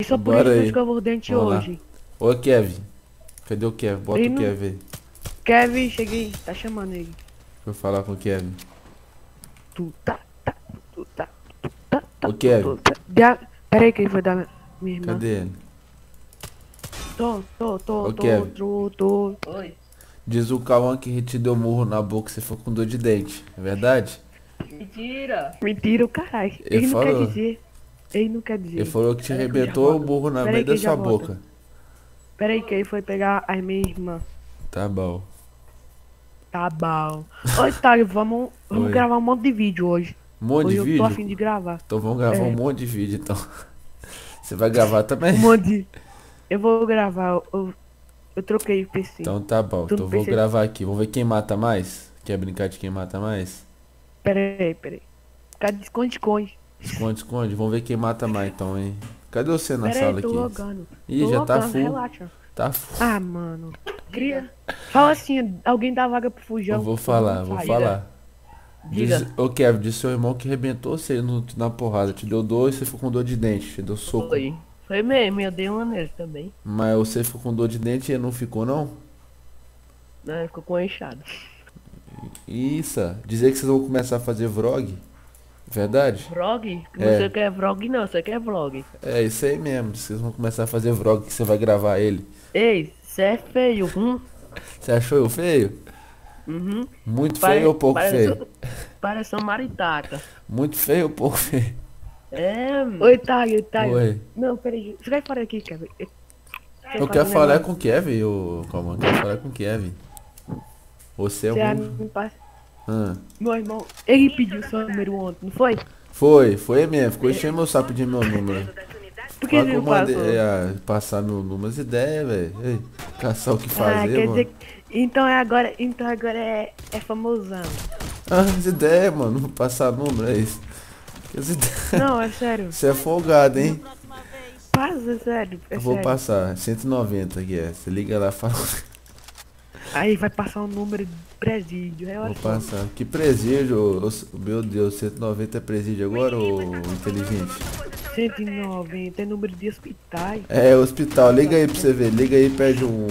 só por Bora isso que eu aí. escovo o dente Vamos lá. hoje. Ô, Kevin. Cadê o Kevin? Bota Ele o não... Kevin aí. Kevin, cheguei. Tá chamando ele. Deixa eu falar com o Kevin. Tu tá, tá, tu tá, tá, tá, Ô, Kevin. tá. Pera aí que ele foi dar minha irmã. Cadê ele? Ô, Kevin. Oi. Diz o Cauã que te deu murro na boca e você ficou com dor de dente. É verdade? Mentira. Mentira, o caralho. Ele Ele não quer falou. dizer. Ele não quer Ele dizer. falou que te Pera aí que eu já arrebentou o volto. burro na Pera aí meio que da ele já sua volta. boca. Pera aí que ele foi pegar a minha irmã. Tá bom. Tá bom. Oi, Thales, vamos Oi. gravar um monte de vídeo hoje. Um monte Hoje de eu tô vídeo? afim de gravar. Então vamos gravar É. um monte de vídeo, então. Você vai gravar também? Um monte de... Eu vou gravar. Eu troquei o PC. Então tá bom. Tu Então não vou percebe? gravar aqui. Vamos ver quem mata mais? Quer brincar de quem mata mais? Pera aí. Cadê esconde-esconde? Esconde, esconde. Vamos ver quem mata mais então, hein? Cadê você na Pera sala aí, tô aqui? logando. Ih, Tô já tá logando, full. relaxa. Tá full. Ah, mano. Cria. Fala assim, alguém dá vaga pro Fujão. Eu vou falar, vou Sai. falar. Diga. Ô Kevin, disse seu irmão que arrebentou você na porrada. Te deu dor e você ficou com dor de dente. Te deu soco. Foi mesmo, eu dei uma nele também. Mas você ficou com dor de dente e ele não ficou, não? Né, ficou com enxado. Isso. Dizer que vocês vão começar a fazer vlog. Verdade? Vlog? É. Você quer vlog não, você quer vlog. É isso aí mesmo. Vocês vão começar a fazer vlog que você vai gravar ele. Ei, você é feio, Você achou eu feio? Uhum. Muito feio ou pouco feio? Parece uma maritaca. Muito feio ou pouco feio? É. Oi, Thay. Oi. Não, peraí. Você vai fora aqui, Kevin. Eu quero falar com o Kevin, calma, eu quero falar com o Kevin. Você é um. Meu irmão, ele pediu seu número ontem, não foi? Foi mesmo, ficou enchendo meu saco de meu número. Por que Fala que ele eu não mandei passou? passar meu número, as ideias, velho. Ei, caçar o que Ah, fazer, quer mano. dizer que... Então agora é famosão. Ah, as ideias, mano, passar número, é isso. As ideias. Não, é sério. Você é folgado, hein? Passa, é sério. É Eu vou sério. passar, 190 aqui, é. Você liga lá e fala. Aí vai passar um número de presídio. É hora Vou passar. Que presídio, meu Deus, 190 é presídio agora, ô inteligente? 190 é número de hospitais. É, hospital, liga aí pra você ver, liga aí e pede um.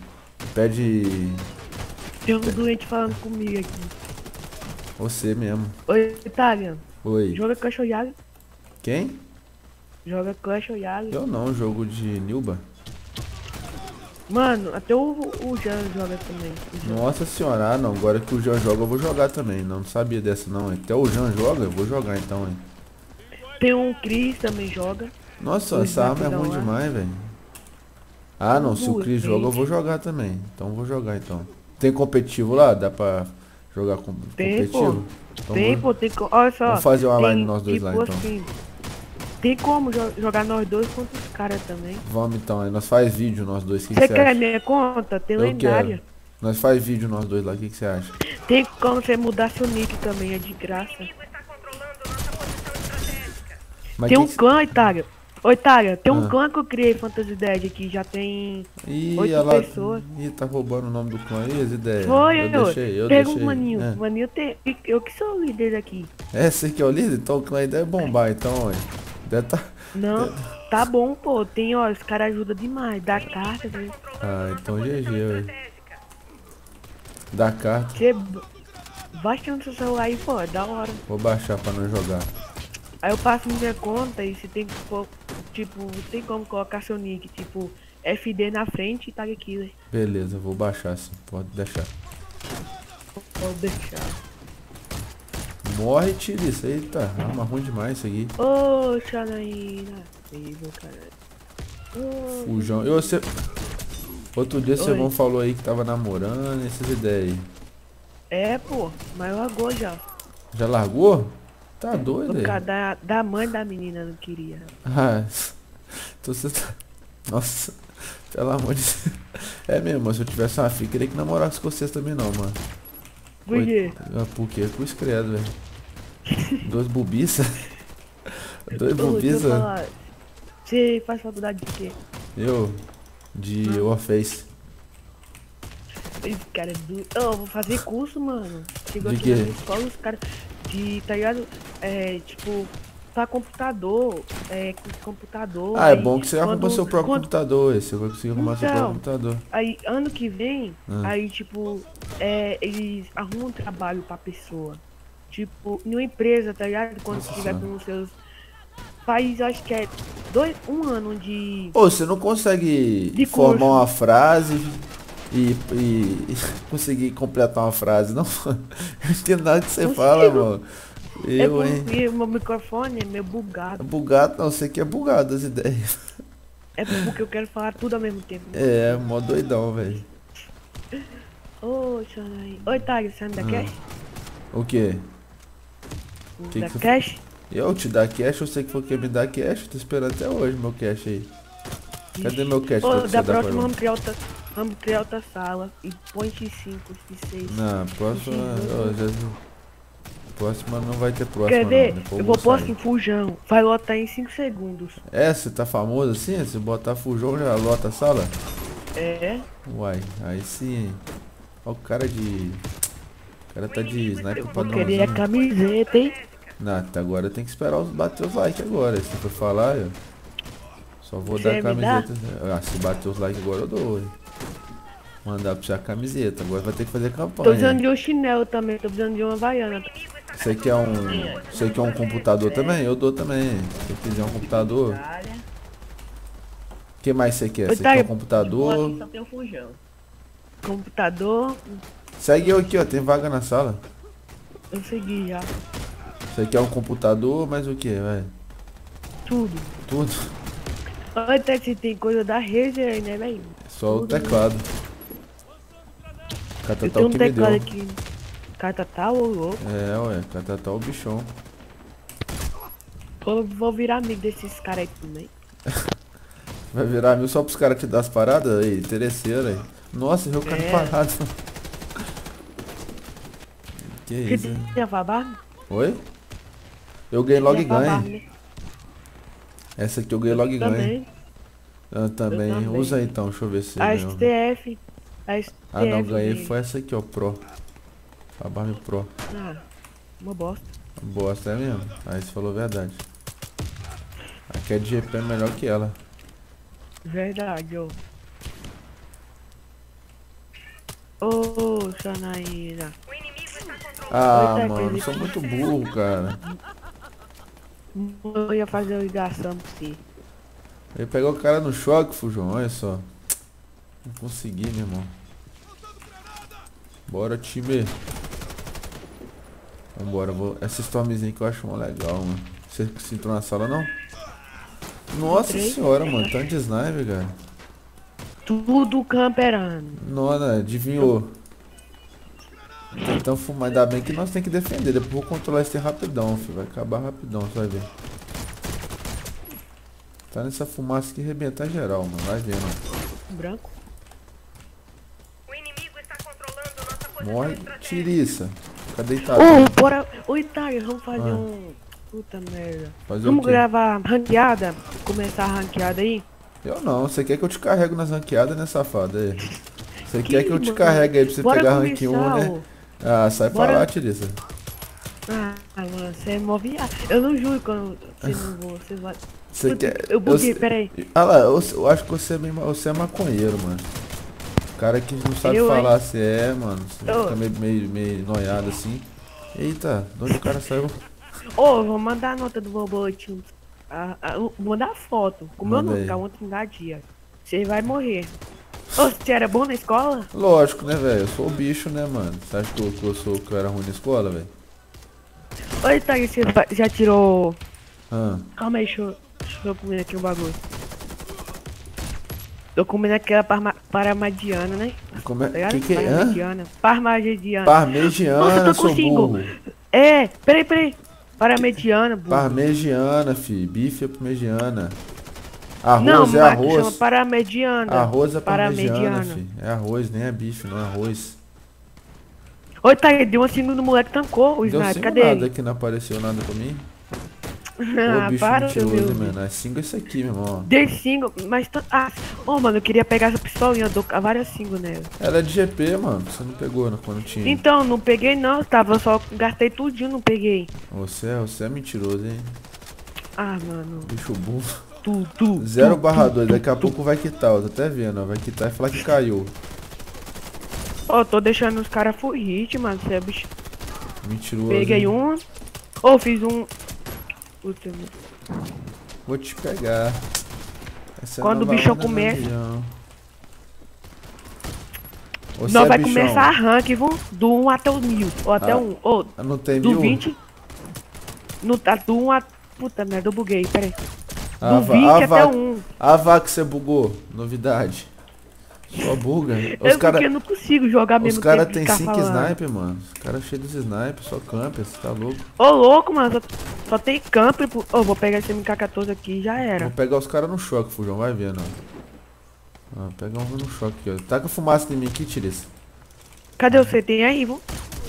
Pede. Tem um doente falando comigo aqui. Você mesmo. Oi, Italiano. Oi. Joga Clash Royale? Quem? Joga Clash Royale. Eu não, jogo de Nilba. Mano, até o Jean joga também. O Jean. Nossa senhora, ah não, agora que o Jean joga eu vou jogar também. Não sabia dessa não, hein? Até o Jean joga, eu vou jogar então, hein? Tem um Chris também joga. Nossa, O essa arma é Snap ruim da lá. demais, velho. Ah não, se o Chris Tem. joga eu vou jogar também. Então eu vou jogar então. Tem competitivo lá? Dá pra jogar Tem, pô. competitivo? Então Tem, pô, olha só. vamos fazer uma tem, live nós dois tipo lá então. assim, tem como jogar nós dois contra os caras também. Vamos então, aí nós faz vídeo nós dois, o que Você você quer acha? minha conta? Tem Eu lendária. quero. Nós faz vídeo nós dois lá, o que você acha? Tem como você mudar seu nick também, é de graça. Mas Tem que um que clã, Itália. Ô, Itália, tem um Ah. clã que eu criei, Fantasy Dead, aqui já tem Ih, 8 ela... pessoas. Ih, tá roubando o nome do clã aí, as ideias. Foi, eu deixei. pega um maninho. É. Maninho tem. Eu que sou o líder aqui. É, você que é o líder? Então o clã aí deve bombar, então, ué. Deve tá... Não, tá bom, pô. Tem, ó, os caras ajudam demais. Dá carta, né? Ah, então GG, ué. Dá carta. Você baixa no seu celular aí, pô, é da hora. Vou baixar pra não jogar. Aí eu passo minha conta e você tem que, tipo, tem como colocar seu nick, tipo, FD na frente e Tag Killer. Beleza, vou baixar sim, pode deixar. Pode deixar. Morre e tira isso aí, tá. Arma ruim demais isso aqui. Ô, Xanaína. Horrível, caralho. Ô, Fujão. E você... Outro dia seu Oi. irmão falou aí que tava namorando, essas ideias aí. É, pô, mas largou já. Já largou? Tá doido Por aí? causa da mãe da menina não queria. Ah, então você tá... Nossa, pelo amor de Deus. É mesmo, mas se eu tivesse uma filha, queria que namorasse com vocês também não, mano. Por quê? Por quê? Cruz credo, velho. Dois bubiça. Dois Ô, deixa eu bubiça. falar. Você faz faculdade de quê? Eu, de Warface. Esse cara é doido. Ô, eu vou fazer curso, mano. Chegou De aqui quê? na minha escola, os caras de, tá ligado? É, tipo, montar computador. Computador. Ah, é aí bom que você arruma seu próprio computador. Você vai conseguir arrumar seu próprio Então, computador. aí ano que vem, Ah. aí tipo, eles arrumam um trabalho pra pessoa. Tipo, em uma empresa, tá ligado? Quando Nossa tiver senhora. com os seus. Faz, acho que é um ano de, Ô, você não consegue de formar curso. uma frase e conseguir completar uma frase, não? Eu não entendo nada que você fala, Consigo. mano. É Eu, hein? porque o meu microfone é meio bugado. Bugado não, você que é bugado as ideias. É porque eu quero falar tudo ao mesmo tempo. É, mó doidão, velho. Ô, Xanaí. Oi, Tag, você me dá cash? O quê? Me Que dá que você... cash? Eu te dar cash, eu sei que foi quem me dá cash, tô esperando até hoje meu cash aí. Cadê meu cash pra Ô, você da dar pra próxima mim? vamos criar outra sala. E point 5 de 6. Não, próxima. Ô, Jesus. Próxima não vai ter próxima Quer não. ver? Depois Eu vou pôr sair. assim, fujão. Vai lotar em 5 segundos. É, você tá famoso assim? Se botar fujão já lota a sala? É? Uai, aí sim, hein? Ó o cara de... O cara tá de sniper Eu vou querer a padrãozinho. camiseta, hein? Não, até agora tem que esperar bater os likes agora. Se for falar, eu só vou Você dar me camiseta. Ah, se bater os likes agora eu dou. Hein? Mandar pra você a camiseta. Agora vai ter que fazer Tô campanha. precisando de um chinelo também. Tô precisando de uma havaiana. Você quer um. Você quer um computador também? Eu dou também. Se você quiser um computador. O que mais você quer? Você quer um computador? Só tem um fujão. Computador. Segue eu aqui, ó. Tem vaga na sala. Eu segui já. Você quer um computador, mas o que, velho? Tudo. Tudo. Até se tem coisa da rede aí, né, velho? Só o teclado. Eu Catatal tenho um que me deu. teclado aqui. Catatal ou louco? É, ué. Catatal o bichão. Vou virar amigo desses caras aí também. Vai virar mil só pros caras te dar as paradas aí, interesseiro aí. Nossa, viu o cara É. parado. Que Você isso, hein? tem a Fabarne? Oi? Eu ganhei logo e Tem a ganho. Fabarne, né? Essa aqui eu ganhei logo e ganho. Também. Eu também. Eu também. Usa então, deixa eu ver se A ganhou. STF. A STF. Ah não, ganhei dele. foi essa aqui, ó, Pro. A Barme Pro. Ah, uma bosta. Bosta é mesmo. Aí você falou a verdade. Aqui é de GP melhor que ela. Verdade, ô. Ô, Xanaína. Ah, Outra mano, coisa sou que- muito burro, cara. Eu ia fazer uma ligação pra você. Ele pegou o cara no choque, Fujão, olha só. Não consegui, meu irmão. Bora, time. Vambora, essa stormzinha que eu acho mó legal, mano. Você entrou na sala, não? Nossa Entrei. senhora, mano, tanto de sniper, cara. Tudo camperando. Nona, adivinhou. Tentando fumar, ainda bem que nós tem que defender. Depois eu vou controlar esse rapidão, filho. Vai acabar rapidão, você vai ver. Tá nessa fumaça que arrebenta geral, mano. Vai ver, mano. Branco. O inimigo está controlando nossa posição Morre, estratégica. tiriça. Fica deitado. Ô, bora. Ô, Itália, vamos fazer Ah. um. Puta merda. Fazer o Vamos quê? gravar ranqueada? Começar a ranqueada aí? Eu não. Você quer que eu te carrego nas ranqueadas, né, safado? Aí. Você Que, quer que eu te mano? carregue aí pra você Bora pegar rank 1, começar, né? ô. Ah, sai Bora. pra lá, tiriça. Ah, mano, você é mó viado. Eu não juro quando você não vou. Você vai. Você quer... Eu buguei, sei- peraí. Ah lá, eu acho que você é maconheiro, mano. Cara que não sabe Eu, falar se é, mano. Você Ô. fica meio noiado assim. Eita, de onde o cara saiu? Ô, vou mandar a nota do boletim. Vou mandar a foto. Com o meu Manda nome, aí. que é ontem da dia. Você vai morrer. Ô, você era bom na escola? Lógico, né, velho? Eu sou o bicho, né, mano? Você acha que eu era ruim na escola, velho? Oi, Thaís, você já tirou. Ah, Calma aí, deixa eu comer aqui um bagulho. Tô comendo aquela parmadiana, né? como é? Tá ligado? Que é? Hã? Parmadiana. Parmadiana. Parmegiana, Nossa, eu tô seu consigo. burro. É, peraí. Parmediana, burro. Parmegiana, fi. Bife é parmegiana. Arroz Não, é mas chama arroz. paramediana. Arroz é parmegiana, Paramediana. fi. É arroz, nem é bife, não é arroz. Oi, Thaís, deu uma segunda, o moleque tancou o Deu sniper. cinco Cadê nada ele? que não apareceu nada pra mim. Ah, Ô, bicho para, mentiroso, meu. hein, mano. É 5 esse aqui, meu irmão. Dei single, mas... Ô, mano, eu queria pegar essa pistolinha, eu dou várias single nela. Ela é de GP, mano. Você não pegou quando tinha. Então, não peguei não, tava, só gastei tudinho, não peguei. Você é mentiroso, hein? Ah, mano. Bicho burro. Tu. 0/2, daqui a pouco vai quitar, eu tô até vendo, ó. Vai quitar e falar que caiu. Ó, tô deixando os caras full hit, mano. Você é bicho. Mentiroso. Peguei hein? um. Ô, fiz um. Puta, mano. Vou te pegar. Essa Quando o nova bichão onda no começa- avião. Você Nós é vai bichão. começar a rank, viu? Do 1 até o 1000. Ou até Ah, 1. Ou Não tem do 1000? 20. No, tá do 1 a. Puta merda, eu buguei, peraí. Ah, Do 20 até vaca, o 1. a vaca que você bugou. Novidade. Só buga. Os Eu porque caras eu não consigo jogar os mesmo cara tempo de tem ficar 5 falando. sniper, mano. Os caras cheios dos sniper, só camper, você tá louco. Ô, louco, mano. Só tem campo. Ô, vou pegar esse MK14 aqui e já Vou era. pegar os caras no choque, Fujão, vai vendo, ó. Ó, pega um no choque aqui, ó. Taca fumaça em mim aqui, Tiris. Cadê você? Tem aí, viu?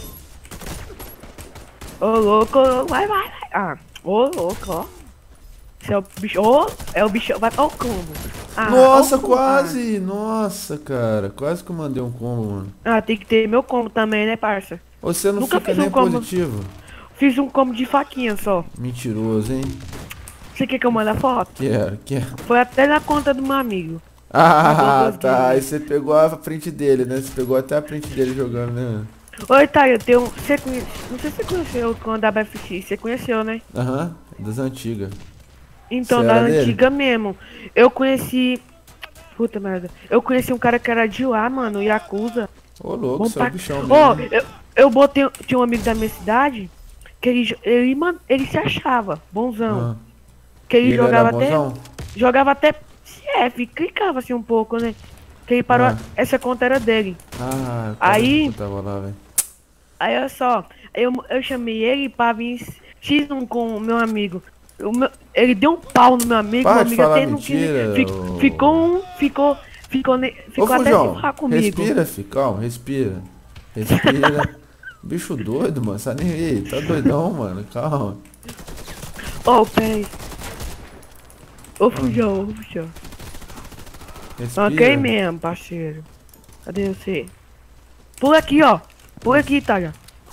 Ô, louco. Vai. Ah, ô, louco, ó. Esse é o bicho. Ô, é o bicho. Vai. Ó o combo. Ah, Nossa, ó o combo. quase! Nossa, cara. Quase que eu mandei um combo, mano. Ah, tem que ter meu combo também, né, parça? Você não Nunca fica fiz um nem combo. positivo. Fiz um combo de faquinha só. Mentiroso, hein? Você quer que eu mande a foto? Quero. Foi até na conta do meu amigo. Ah, Duas tá. games. Aí você pegou a frente dele, né? Você pegou até a frente dele jogando, né? Oi, tá, eu tenho. Você conhece. Não sei se você conheceu quando a BFX. Você conheceu, né? Aham, das antigas. Então, Você da era dele? antiga mesmo. Eu conheci. Puta merda. Eu conheci um cara que era de lá, mano, Yakuza. Ô, louco, Bom você é o pra... bichão Ó, mesmo. eu botei. Tinha um amigo da minha cidade que ele se achava bonzão. Ah. Que ele E ele jogava era até. bonzão? Jogava até CF, clicava assim um pouco, né? Que ele parou. Ah. Essa conta era dele. Ah, Aí- eu tava lá, velho. Aí olha só, eu chamei ele pra vir X1 com o meu amigo. Ele deu um pau no meu amigo, Para meu de amigo falar até não quis. mentira, ô. Ficou Ô, até Fujão, sem falar comigo. respira, filho, calma, respira. Respira. Bicho doido, mano, sabe nem aí, tá doidão, mano, calma. Ô, peraí. Ô, Fujão. Respira. Ok mesmo, parceiro. Cadê você? Pula aqui, ó. Pula aqui, Taga.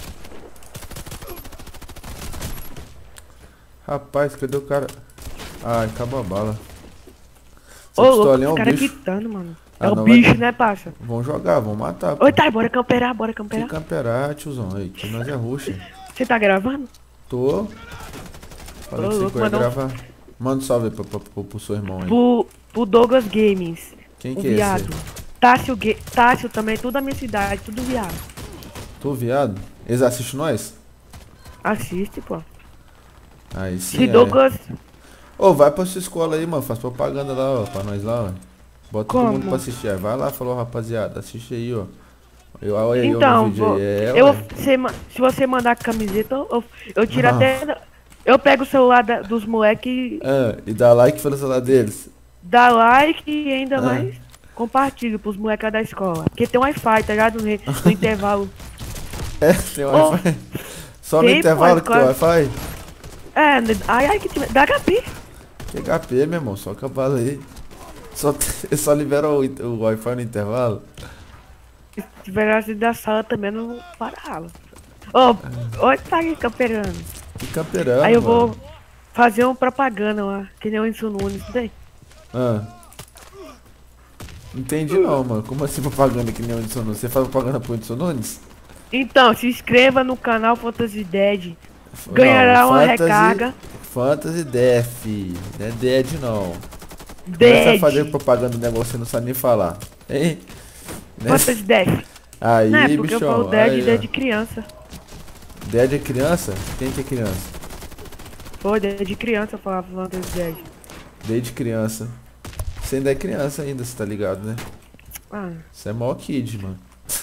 Rapaz, cadê o cara? Ai, acabou a bala. Essa Ô, louco, pistolinha é os um caras bicho. quitando, mano. Ah, É o não, bicho, vai- né, parça? Vão jogar, vão matar. Pô. Oi, tá, bora camperar. Que camperar, tiozão. Aí, que nós é ruxa. Você tá gravando? Tô. Falei Ô, que você louco, ia mandou- gravar. Manda um salve aí pro seu irmão aí. Pro Douglas Games. Quem O que é viado. esse? Tássio também, tudo da minha cidade, tudo viado. Tô viado? Eles assistem nós? Assiste, pô. Aí sim. Se Douglas. Ô, vai pra sua escola aí, mano. Faz propaganda lá, ó. Pra nós lá, ó. Bota todo Como? mundo pra assistir. Aí vai lá, falou, rapaziada. Assiste aí, ó. Olha aí, Então, no vídeo vou, aí. eu, Ué. se você mandar a camiseta, eu tiro Não. até. Eu pego o celular dos moleques, Ah, e dá like pelo celular deles. dá like e ainda Ah. mais compartilho pros moleques da escola. Porque tem Wi-Fi, tá ligado? No intervalo. É, tem Ô, Wi-Fi. Só no tem, pô, intervalo que tem escola- Wi-Fi? Ai, que tiver. Dá HP. Que HP, meu irmão. Só cavalo aí. Só libera o Wi-Fi no intervalo. Se tiver assim da sala também, eu não vou para a aula. Ô, olha tá aí camperando. Que camperando, Aí eu mano. vou fazer uma propaganda lá, que nem o Whindersson Nunes, não tem? Ah. Entendi não, mano. Como assim propaganda que nem o Whindersson Nunes? Você faz propaganda pro Whindersson Nunes? Então, se inscreva no canal Fantasy Dead. Ganhará Não, uma Fantasy- recarga. Fantasy Def. Não é Dead não. Começa a Dead. fazer propaganda do negócio e não sabe nem falar. Hein? Né? Fantasy Dead. Aí, Não é porque eu bichão. falo Dead, aí, Dead ó. de criança. Dead é criança? Quem que é criança? Pô, Dead de criança eu falava Fantasy Dead. Desde criança. Você ainda é criança ainda, você tá ligado, né? Ah, Você é mó kid, mano.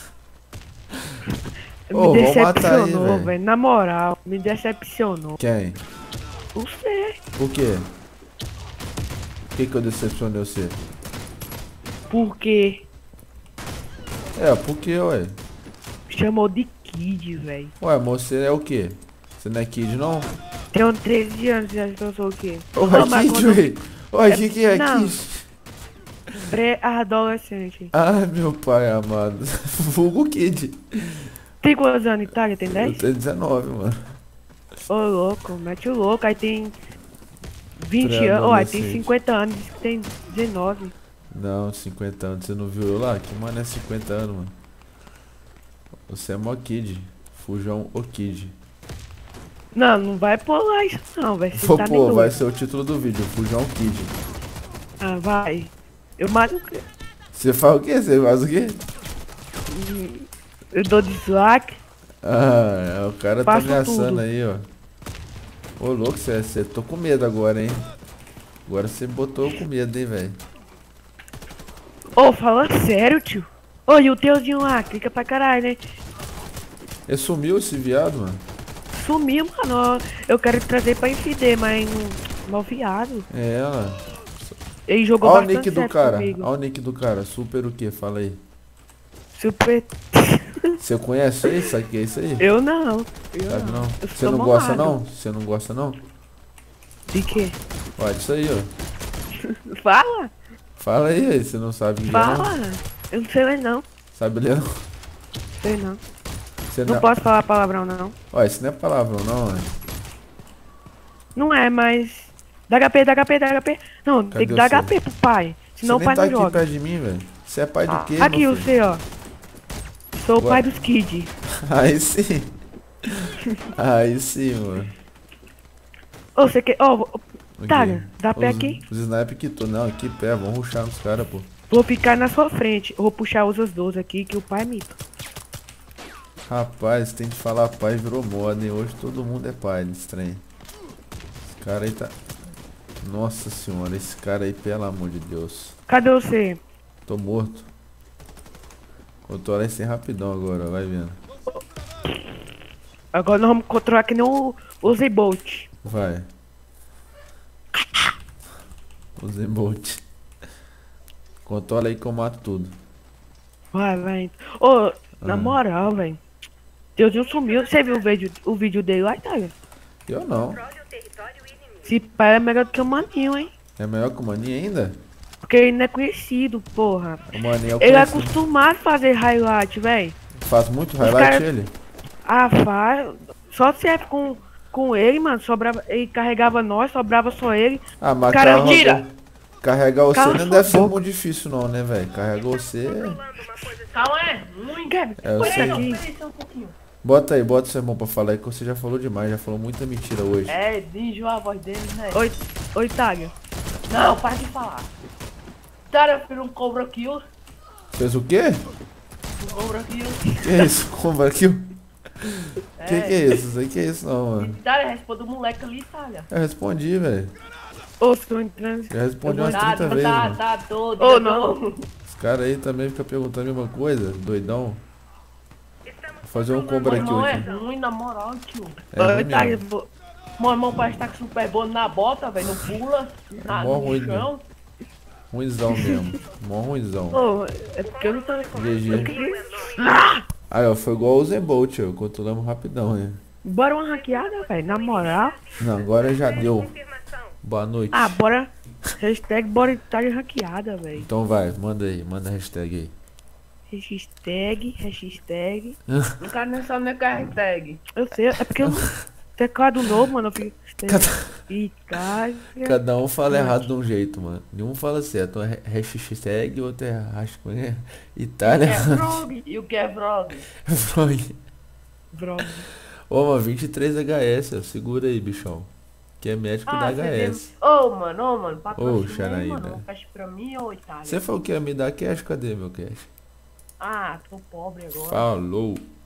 me Ô, vamos matar aí, decepcionou, velho. velho. Na moral, me decepcionou. Quem? Você. Por quê? Por que eu decepcionei você? Por quê? É, por quê, ué? Chamou de Kid, velho. Ué, mas você é o quê? Você não é kid, não? Tenho 13 anos, já que eu sou o quê? Ué, mas kid, quando- ué? Ué, que é Não. kid? Pré-adolescente. Ai, meu pai amado. Vulgo kid. Tem quantos anos, Itália? Tem Eu 10? tenho 19, mano. Ô, louco, mete o louco. Aí tem 20 anos. Ó, tem Pré-adolescente. 50 anos, diz que tem 19. Não, 50 anos. Você não viu eu lá? Que mano é 50 anos, mano? Você é mó kid. Fujão o kid. Não, não vai pular isso não, velho. Você Pô, tá pô, nem vai doido. ser o título do vídeo. Fujão kid. Ah, vai. Eu mato. Você faz o quê? Você faz o quê? Eu dou dislike. Ah, o cara tá Faço ameaçando tudo. aí, ó. Ô, louco, você tô com medo agora, hein? Agora você botou eu com medo, hein, velho? Ô, falando sério, tio. Ô, e o teuzinho lá, clica pra caralho, né? Ele sumiu esse viado, mano? Sumiu, mano. Ó, eu quero trazer pra infidê, mas mal viado. É ela. Ele jogou Olha o bastante nick do sério cara. comigo. Olha o nick do cara. Super o quê? Fala aí. Super. Você conhece isso? Sabe o que é isso aí? Eu não. Eu Sabe não? Eu Você sou não gosta mamado. não? Você não gosta não? De quê? Olha isso aí, ó. Fala. Fala aí, você não sabe ler Fala. não? Eu não sei ler não. Sabe ler não? Sei não. Você Não posso falar palavrão não. Olha, isso não é palavrão não, né? Não é, mas. Dá HP, dá HP, dá HP. Não, Cadê tem que dar o seu? HP pro pai. Senão Você o pai nem tá não aqui joga. perto de mim, velho. Você é pai do quê, Aqui meu o filho? seu, ó. Sou o Boa. pai dos kids. Aí sim. Aí sim, mano. Ô, você quer. Ó, tá, Ok. dá pé Os- aqui. Os sniper que tô. Não, aqui pé, vamos rushar nos caras, pô. Vou ficar na sua frente. Eu vou puxar os 12 aqui que o pai é mito. Rapaz, tem que falar pai virou moda, hein? Hoje todo mundo é pai nesse trem. Esse cara aí tá. Nossa senhora, esse cara aí, pelo amor de Deus. Cadê você? Tô morto. Controlar esse rapidão agora, vai vendo. Agora nós vamos controlar que nem o Zebolt. Vai. Usei Bolt. Controla aí que eu mato tudo. Vai, vai. Ô, na Ah. moral, velho. Deusinho sumiu. Você viu o vídeo dele lá, tá? Eu não. Controle o território inimigo. Esse pai é melhor do que o Maninho, hein? É melhor que o Maninho ainda? Porque ele não é conhecido, porra. O Maninho é o Ele é conhecido. acostumado a fazer highlight, velho. Faz muito highlight cara- ele? Ah, faz. Só se é com ele, mano. Sobrava, ele carregava nós, sobrava só ele. Ah, mas Cara, carregar- tira! Carregar você Cala não sua deve ser boca. muito difícil não, né, velho? Carregar você... Controlando uma posição. Calma, é ruim. Kevin, É, eu põe sei. aqui. Bota aí, bota o seu irmão pra falar aí que você já falou demais, já falou muita mentira hoje. É, enjoar a voz deles, né? Oi, Taga. Não, para de falar. Cara, eu fiz um Cobra Kill. Fez o quê? Um Cobra Kill. Que é isso? Como aqui? É. Que é isso? Isso aí que é isso não, mano. Cara, responde o moleque ali, Itália. Eu respondi, velho. Ô, tô entrando. Já respondi umas Tá, 30 vezes, mano. tá todo. Ô, não. Os caras aí também ficam perguntando a mesma coisa, doidão. Estamos Vou fazer um controlando Cobra Meu irmão é aqui. ruim, na moral, tio. É Oi, ruim Taga. mesmo. Meu irmão parece que tá com super bônus na bota, velho. Não pula. Mó No ruim, chão. Ruizão mesmo. Mó ruizão. Ô, é porque eu não tô. GG. Aí, ó, foi igual o Zebolt, ó. Controlamos rapidão, né? Bora uma hackeada, velho. Na moral. Não, agora já deu. confirmação. Boa noite. Ah, bora. Hashtag bora estar hackeada, velho. Então vai, manda aí, manda a hashtag aí. Hashtag. O cara não sabe nem o que é hashtag. Eu sei, é porque eu. Teclado novo, mano. Eu fico. E cara. Cada um fala errado de um jeito, mano. Nenhum fala certo. Um é hashtag, outro é hashtag. Itália. É frog. E o que é frog? Frog. Droga. Ô, mano, 23 HS, ó. Segura aí, bichão. Que é médico da HS. Ô, mano, patrocina aí, Xanaína. mano. Uma cash pra mim, ô, Itália. Você falou que ia me dar cash? Cadê meu cash? Ah, tô pobre agora. Falou.